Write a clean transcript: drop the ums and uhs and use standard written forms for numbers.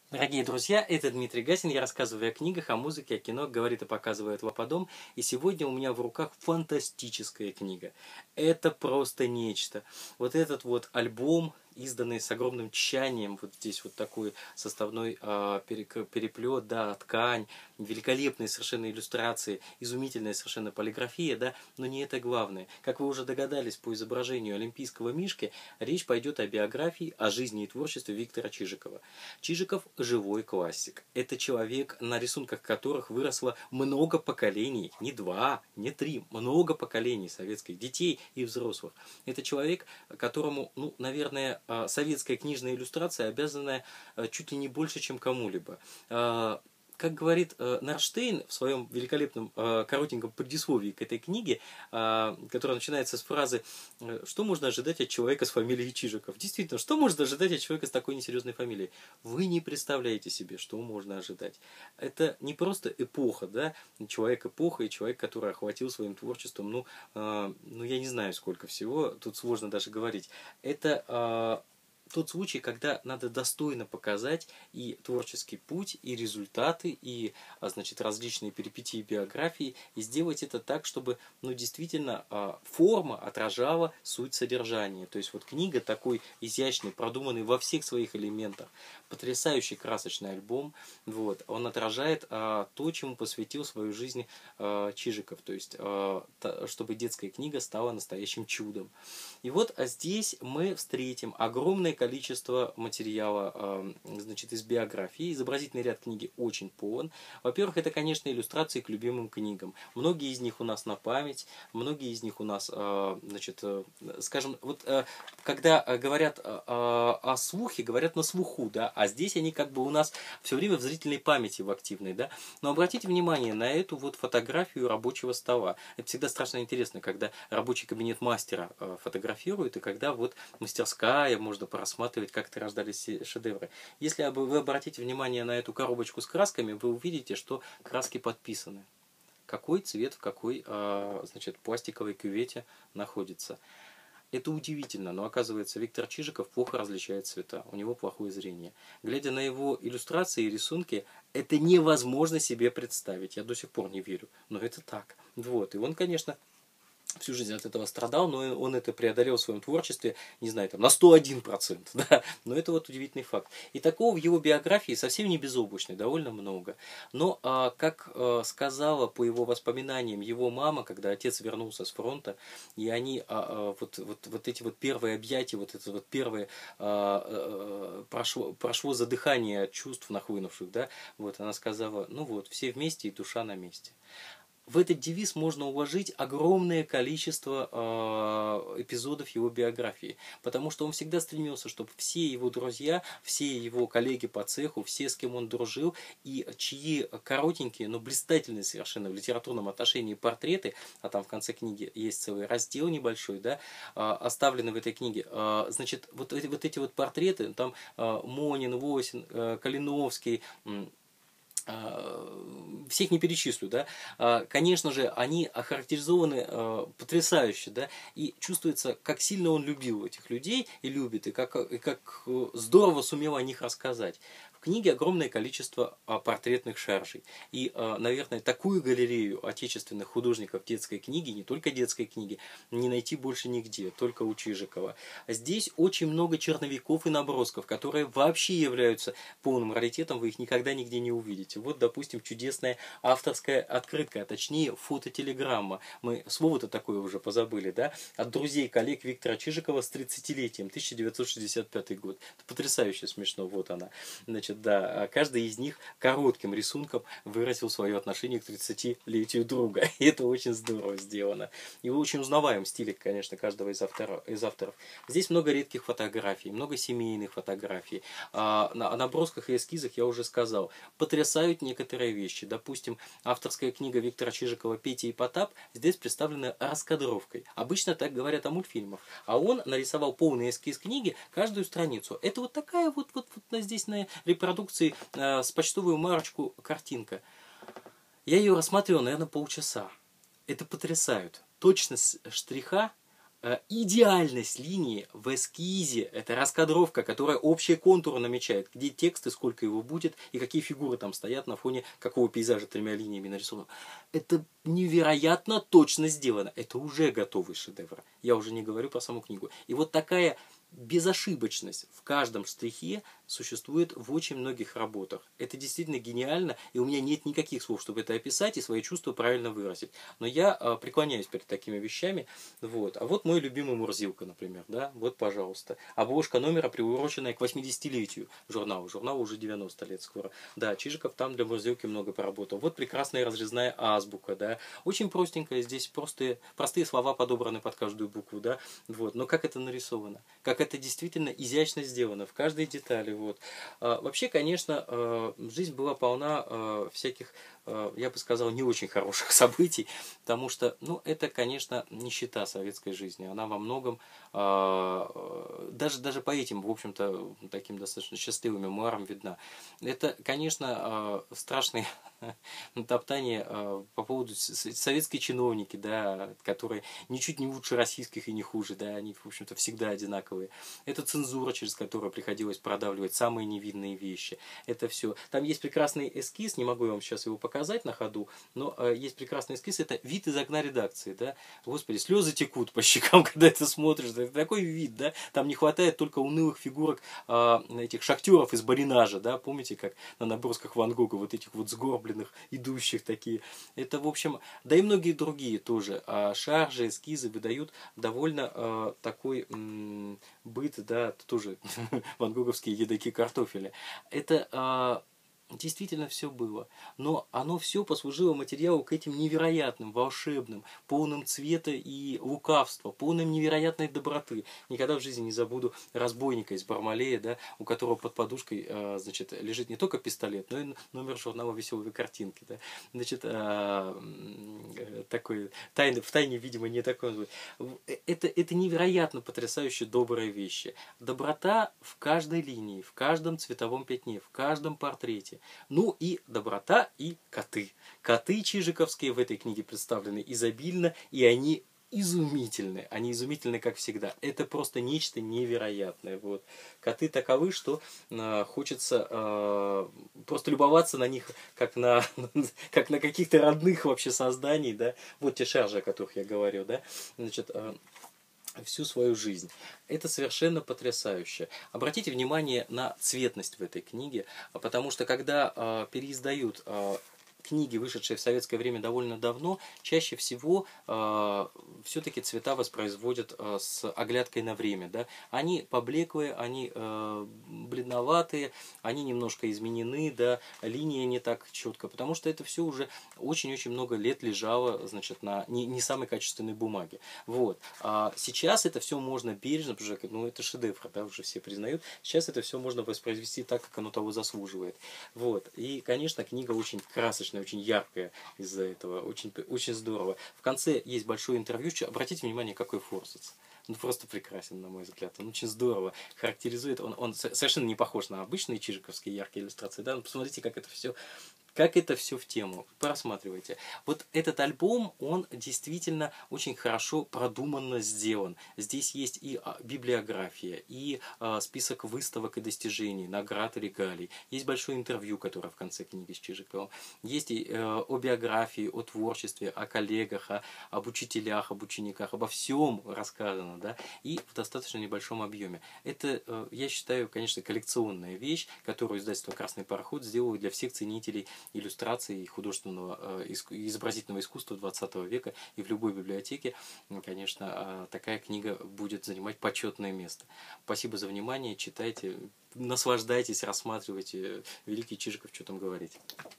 Дорогие друзья, это Дмитрий Гасин, я рассказываю о книгах, о музыке, о кино, говорит и показывает Лаподом. И сегодня у меня в руках фантастическая книга. Это просто нечто. Вот этот вот альбом, изданный с огромным тщанием, вот здесь вот такой составной переплет, да, ткань, великолепные совершенно иллюстрации, изумительная совершенно полиграфия, да, но не это главное. Как вы уже догадались по изображению олимпийского мишки, речь пойдет о биографии, о жизни и творчестве Виктора Чижикова. Чижиков – живой классик. Это человек, на рисунках которых выросло много поколений, не два, не три, много поколений советских детей и взрослых. Это человек, которому, ну, наверное, советская книжная иллюстрация обязана чуть ли не больше, чем кому-либо. Как говорит Нарштейн в своем великолепном коротеньком предисловии к этой книге, которая начинается с фразы «Что можно ожидать от человека с фамилией Чижиков?» Действительно, что можно ожидать от человека с такой несерьезной фамилией? Вы не представляете себе, что можно ожидать. Это не просто эпоха, да, человек-эпоха и человек, который охватил своим творчеством, ну я не знаю сколько всего, тут сложно даже говорить. Это тот случай, когда надо достойно показать и творческий путь, и результаты, и, значит, различные перипетии биографии, и сделать это так, чтобы, ну, действительно, форма отражала суть содержания. То есть вот книга такой изящный, продуманный во всех своих элементах, потрясающий красочный альбом, вот, он отражает то, чему посвятил свою жизнь Чижиков, то есть чтобы детская книга стала настоящим чудом. И вот здесь мы встретим огромное количество материала, значит, из биографии. Изобразительный ряд книги очень полон. Во-первых, это, конечно, иллюстрации к любимым книгам. Многие из них у нас на память, многие из них у нас, значит, скажем, вот когда говорят о слухе, говорят на слуху, да, а здесь они как бы у нас все время в зрительной памяти в активной, да. Но обратите внимание на эту вот фотографию рабочего стола. Это всегда страшно интересно, когда рабочий кабинет мастера фотографирует, и когда вот мастерская, можно просматривать, как это рождались шедевры. Если вы обратите внимание на эту коробочку с красками, вы увидите, что краски подписаны. Какой цвет в какой, значит, пластиковой кювете находится. Это удивительно, но оказывается, Виктор Чижиков плохо различает цвета, у него плохое зрение. Глядя на его иллюстрации и рисунки, это невозможно себе представить. Я до сих пор не верю, но это так. Вот. И он, конечно, всю жизнь от этого страдал, но он это преодолел в своем творчестве, не знаю, там, на 101%, да? Но это вот удивительный факт. И такого в его биографии совсем не безоблачной, довольно много. Но, как сказала по его воспоминаниям его мама, когда отец вернулся с фронта, и они, вот эти вот первые объятия, вот это вот первое, прошло задыхание от чувств нахлынувших, да, вот она сказала, ну вот, все вместе и душа на месте. В этот девиз можно уложить огромное количество эпизодов его биографии, потому что он всегда стремился, чтобы все его друзья, все его коллеги по цеху, все, с кем он дружил, и чьи коротенькие, но блистательные совершенно в литературном отношении портреты, а там в конце книги есть целый раздел небольшой, да, оставлены в этой книге, значит, вот эти вот портреты, там Монин, Лосин, Калиновский, всех не перечислю, да, конечно же, они охарактеризованы потрясающе, да, и чувствуется, как сильно он любил этих людей и любит, и как здорово сумел о них рассказать. В книге огромное количество портретных шаржей. И, наверное, такую галерею отечественных художников детской книги, не только детской книги, не найти больше нигде, только у Чижикова. Здесь очень много черновиков и набросков, которые вообще являются полным раритетом, вы их никогда нигде не увидите. Вот, допустим, чудесная авторская открытка, а точнее фототелеграмма. Мы слово-то такое уже позабыли, да? От друзей, коллег Виктора Чижикова с 30-летием, 1965 год. Это потрясающе смешно, вот она. Значит, да, каждый из них коротким рисунком выразил свое отношение к 30-летию друга. И это очень здорово сделано. И вы очень узнаваем стиль, конечно, каждого из авторов. Здесь много редких фотографий, много семейных фотографий. О набросках и эскизах я уже сказал. Потрясают некоторые вещи. Допустим, авторская книга Виктора Чижикова «Петя и Потап» здесь представлена раскадровкой. Обычно так говорят о мультфильмах. А он нарисовал полный эскиз книги, каждую страницу. Это вот такая вот здесь на репродукции с почтовую марочку картинка. Я ее рассматривал, наверное, полчаса. Это потрясает. Точность штриха, идеальность линии в эскизе, это раскадровка, которая общие контуры намечает, где текст и сколько его будет, и какие фигуры там стоят на фоне какого пейзажа тремя линиями нарисовано. Это невероятно точно сделано. Это уже готовый шедевр. Я уже не говорю про саму книгу. И вот такая безошибочность в каждом штрихе существует в очень многих работах. Это действительно гениально, и у меня нет никаких слов, чтобы это описать и свои чувства правильно выразить. Но я преклоняюсь перед такими вещами. Вот. А вот мой любимый Мурзилка, например. Да? Вот, пожалуйста. Обложка номера, приуроченная к 80-летию журнала. Журналу уже 90 лет скоро. Да, Чижиков там для Мурзилки много поработал. Вот прекрасная разрезная азбука. Да? Очень простенькая. Здесь простые слова подобраны под каждую букву. Да? Вот. Но как это нарисовано? Как это действительно изящно сделано в каждой детали. Вот. Вообще, конечно, жизнь была полна всяких, я бы сказал, не очень хороших событий, потому что, ну, это, конечно, нищета советской жизни. Она во многом, даже по этим, в общем-то, таким достаточно счастливым мемуарам видна. Это, конечно, страшные топтания по поводу советской чиновники, да, которые ничуть не лучше российских и не хуже, да, они, в общем-то, всегда одинаковые. Это цензура, через которую приходилось продавливать самые невинные вещи. Это все. Там есть прекрасный эскиз, не могу я вам сейчас его показать на ходу, но есть прекрасный эскиз, это вид из окна редакции, да. Господи, слезы текут по щекам, когда это смотришь, это такой вид, да. Там не хватает только унылых фигурок этих шахтеров из Баринажа, да, помните, как на набросках Ван Гога, вот этих вот сгорбленных, идущих такие. Это, в общем, да и многие другие тоже. Шаржи, эскизы выдают довольно такой быт, да, тоже ван гоговские едоки картофеля. Это действительно все было. Но оно все послужило материалу к этим невероятным, волшебным, полным цвета и лукавства, полным невероятной доброты. Никогда в жизни не забуду разбойника из Бармалея, да, у которого под подушкой значит, лежит не только пистолет, но и номер журнала «Веселые картинки». Да. Значит, такой, в тайне, видимо, не такой. Это невероятно потрясающе добрые вещи. Доброта в каждой линии, в каждом цветовом пятне, в каждом портрете. Ну и доброта и коты. Коты чижиковские в этой книге представлены изобильно, и они изумительны. Они изумительны, как всегда. Это просто нечто невероятное. Вот. Коты таковы, что хочется просто любоваться на них, как на каких-то родных вообще созданий. Да? Вот те шаржи, о которых я говорил. Да? Значит, всю свою жизнь. Это совершенно потрясающе. Обратите внимание на цветность в этой книге, потому что когда переиздают книги, вышедшие в советское время довольно давно, чаще всего все-таки цвета воспроизводят с оглядкой на время. Да? Они поблеклые, они бледноватые, они немножко изменены, да? Линия не так четко, потому что это все уже очень-очень много лет лежало, значит, на не самой качественной бумаге. Вот. А сейчас это все можно бережно, потому что ну, это шедевр, да, уже все признают. Сейчас это все можно воспроизвести так, как оно того заслуживает. Вот. И, конечно, книга очень красочная, очень яркая из-за этого, очень, очень здорово. В конце есть большое интервью, обратите внимание, какой форсац. Он просто прекрасен, на мой взгляд. Он очень здорово характеризует, он совершенно не похож на обычные чижиковские яркие иллюстрации. Да? Но посмотрите, как это все в тему. Просматривайте. Вот этот альбом, он действительно очень хорошо продуманно сделан. Здесь есть и библиография, и список выставок и достижений, наград и регалий. Есть большое интервью, которое в конце книги с Чижиковым. Есть и о биографии, о творчестве, о коллегах, об учителях, об учениках, обо всем рассказано. Да? И в достаточно небольшом объеме. Это, я считаю, конечно, коллекционная вещь, которую издательство «Красный пароход» сделало для всех ценителей иллюстрации художественного изобразительного искусства 20 века, и в любой библиотеке, конечно, такая книга будет занимать почетное место. Спасибо за внимание, читайте, наслаждайтесь, рассматривайте. Великий Чижиков, что там говорить.